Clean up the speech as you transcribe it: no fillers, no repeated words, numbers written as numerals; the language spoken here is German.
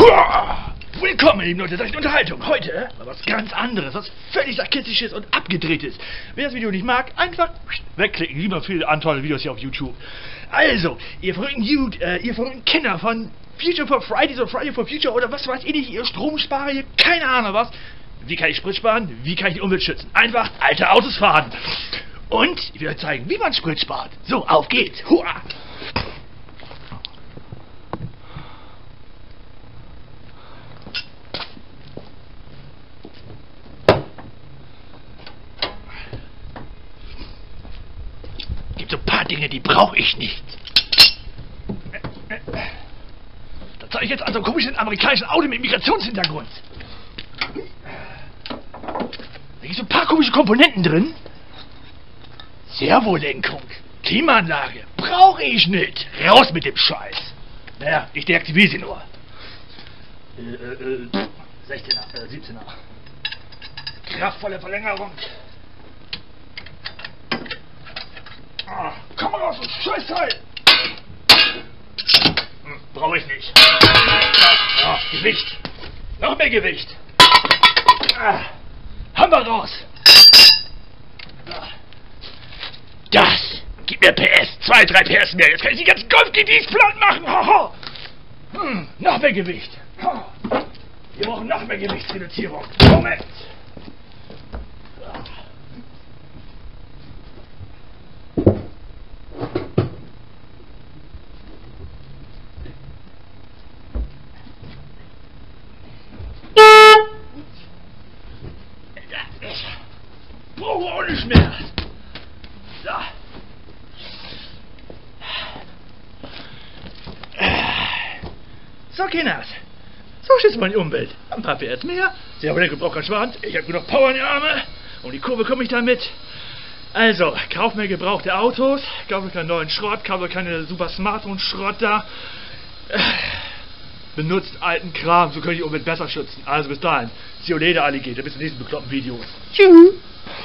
Hua! Willkommen, liebe Leute, das ist Unterhaltung. Heute mal was ganz anderes, was völlig sarkastisches und abgedrehtes. Wer das Video nicht mag, einfach wegklicken. Lieber viele tolle Videos hier auf YouTube. Also, ihr verrückten Kinder von Future for Fridays oder Friday for Future oder was weiß ich nicht, ihr Stromsparer hier, keine Ahnung was. Wie kann ich Sprit sparen? Wie kann ich die Umwelt schützen? Einfach alte Autos fahren. Und ich will euch zeigen, wie man Sprit spart. So, auf geht's. Hua! Gibt so ein paar Dinge, die brauche ich nicht. Das zeige ich jetzt an so einem komischen amerikanischen Auto mit Migrationshintergrund. Da gibt so ein paar komische Komponenten drin. Servolenkung, Klimaanlage, brauche ich nicht. Raus mit dem Scheiß. Naja, ich deaktiviere sie nur. 16er, 17er. Kraftvolle Verlängerung. Ah, komm mal raus, du Scheißteil! Brauche ich nicht. Ah, Gewicht. Noch mehr Gewicht. Ah, haben wir raus. Das gibt mir PS. 2, 3 PS mehr. Jetzt kann ich die ganzen Golf-GTs platt machen. Noch mehr Gewicht. Wir brauchen noch mehr Gewichtsreduzierung. Moment. Brauchen wir auch nicht mehr. So, Kinders. So schützt man die Umwelt. Ein paar PS mehr. Servolenkung braucht kein Schwanz. Ich habe genug Power in den Armen. Um die Kurve komme ich damit. Also, kauft mir gebrauchte Autos. Kauft mir keinen neuen Schrott. Kauft mir keine super Smartphone-Schrott da. Benutzt alten Kram. So könnt ihr die Umwelt besser schützen. Also bis dahin. See you later, Alligator. Bis zum nächsten bekloppten Video. Tschüss.